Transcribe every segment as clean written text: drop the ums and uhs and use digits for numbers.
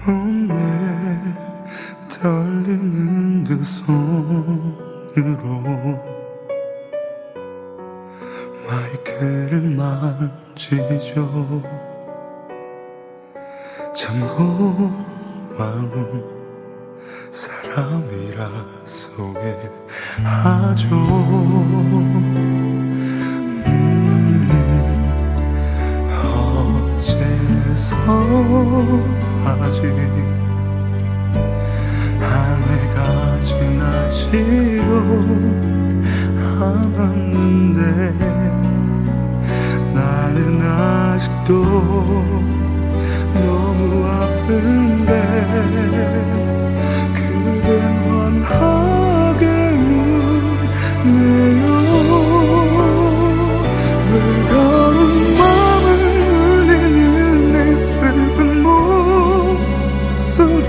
못내 떨리는 두 손으로 마이크를 만지죠. 참 고마운 사람이라 소개하죠. 어째서 아직 한 해가 지나지도 않았는데 나는 아직도 너무 아픈데 그댄 환하게 웃네요. 외로운 맘을 울리는 내 슬픈 목소리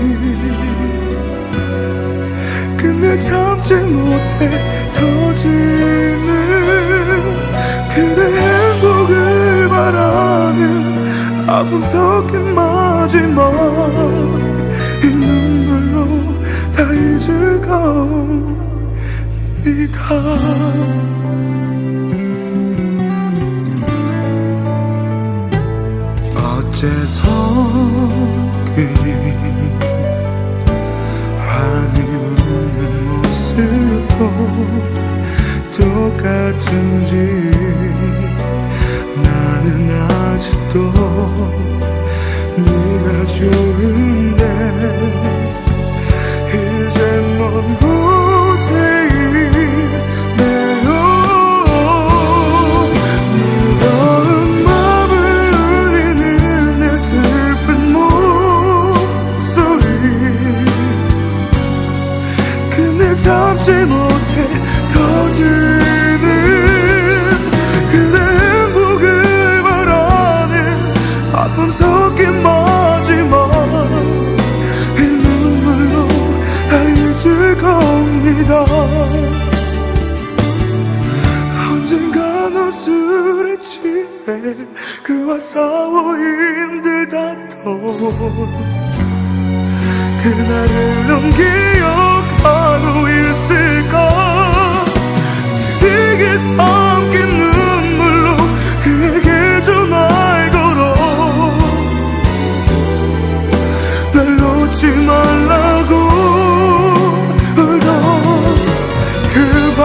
근데 참지 못해 터지는 그대 행복을 바라는 아픔 섞인 마지막 이 눈물로 다 잊을 겁니다. 어째서 그리 환히 웃는 모습도 똑같은지 나는 아직도 네가 좋은데 이젠 먼 곳에 있네요. 무거운 맘을 울리는 내 슬픈 목소리 근데 참지 못해 터지는 그대 행복을 바라는 아픔 섞인 마지막 이 눈물로 다 잊을 겁니다. 언젠가는 술에 취해 그와 싸워 힘들다던 그날을 기억하고 있을까. 슬프게 삼킨 눈물로 그에게 전화를 걸어 날 놓지 말라고 울던 그 밤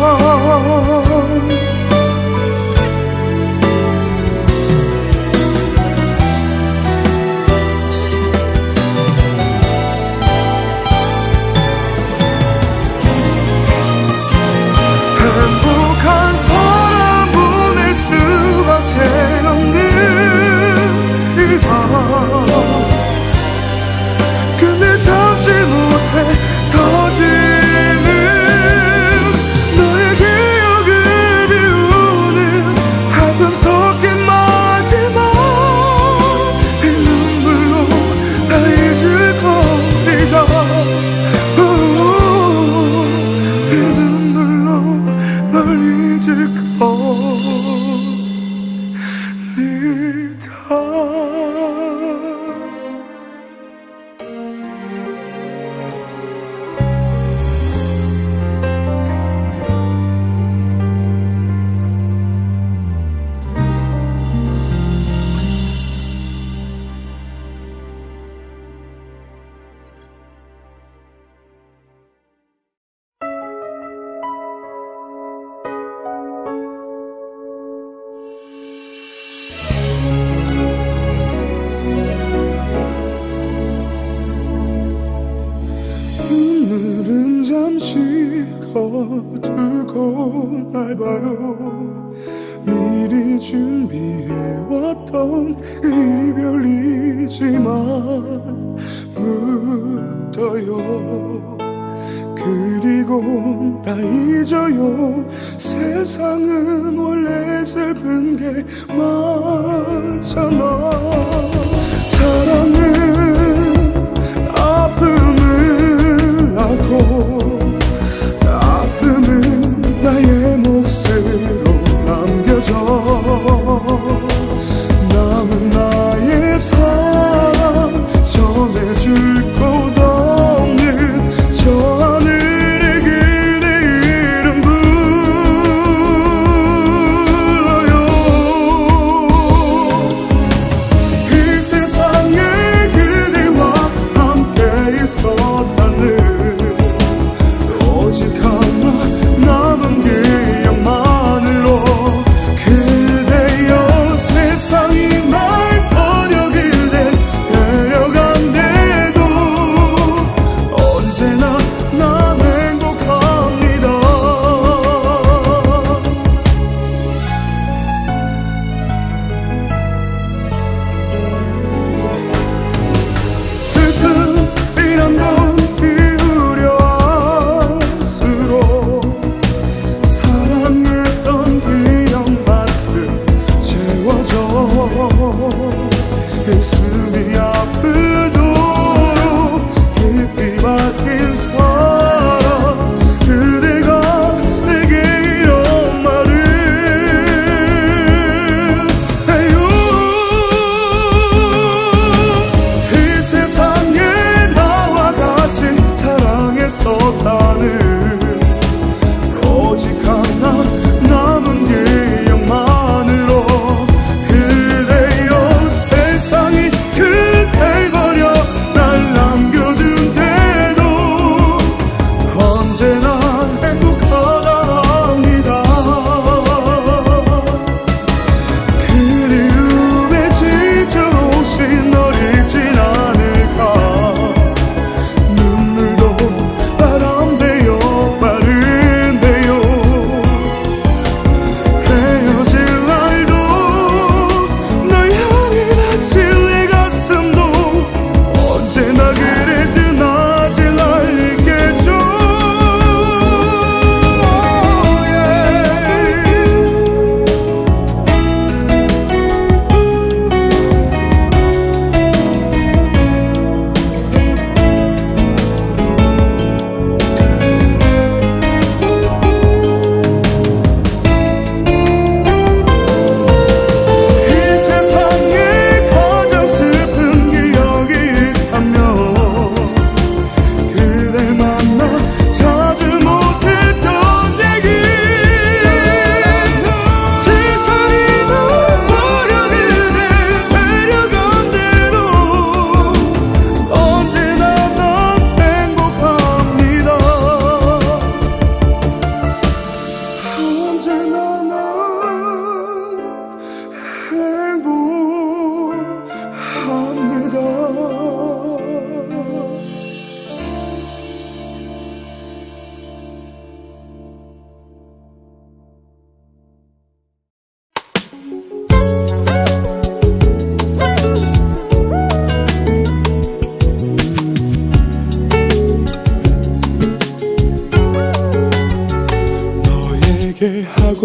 행복한 사람 보낼 수밖에 없는 이 밤 근데 참지 못해 터지는 너의 기억을 비우는 아픔 섞인 마지막 이 눈물로 다 잊을 겁니다. 이 눈물로 널 잊을 겁니다. 눈물은 잠시 거두고 날 바로 미리 준비해왔던 이별이지만 묻어요. 그리고 다 잊어요. 세상은 원래 슬픈 게 많잖아. 사랑은 아픔을 낳고 아픔은 나의 몫으로 남겨져 남은 나의 삶 전해줄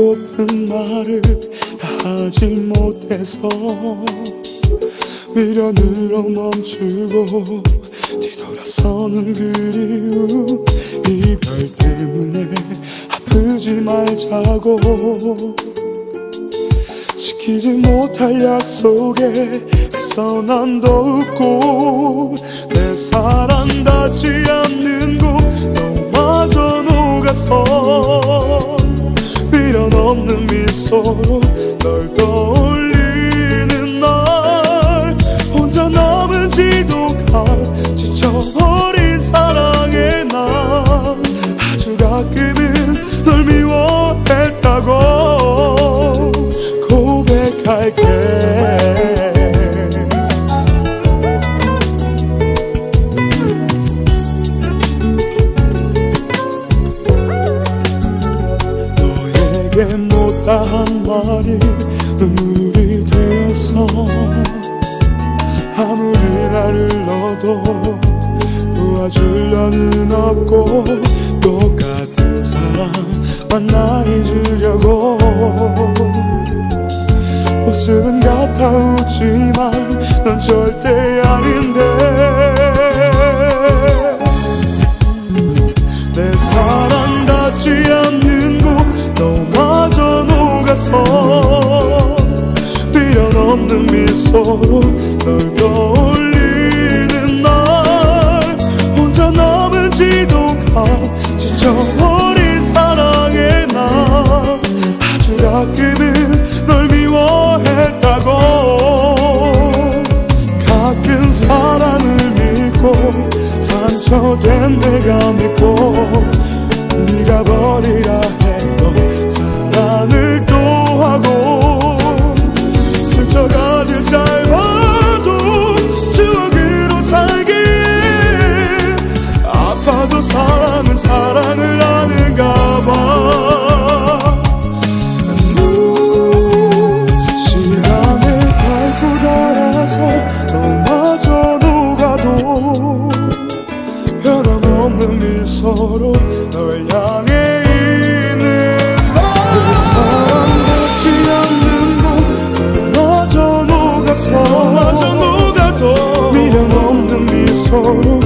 하고픈 말을 다 하지 못해서 미련으로 멈추고 뒤돌아서는 그리움. 이별 때문에 아프지 말자고 지키지 못할 약속에 애써 난 더욱고 내 사랑 닿지 않는 곳 너마저 녹아서 미련 없는 미소로 널 떠올리는 날 혼자 남은 지독한 지쳐버린 사랑에 난 아주 가끔은 널 미워했다고 고백할게. 너에게 못다한 말이 눈물이 되어서 아무리 나를 넣어도 도와주려는 없고 똑같은 사람 만나 잊으려고 모습은 같아 웃지만 넌 절대 아닌데 내 사랑 닿지 않는 곳 너마저 녹아서 미련 없는 미소로 널 떠올리는 날 혼자 남은 지독한 지쳐버린 사랑에 난 아주 가끔은 널 미워했다고. 가끔 사랑을 믿고 상처된 내가 믿고 네가 버리라 했던 사랑을 또 하고 스쳐가듯 짧아도 추억으로 살기에 아파도 사랑은 사랑을 아는가 봐. 시간을 밟고 달아서 너마저 녹아도 변함없는 미소로 널 향해 있는 내 사랑 닿지 않는 곳 너마저 녹아도 미련 없는 미소로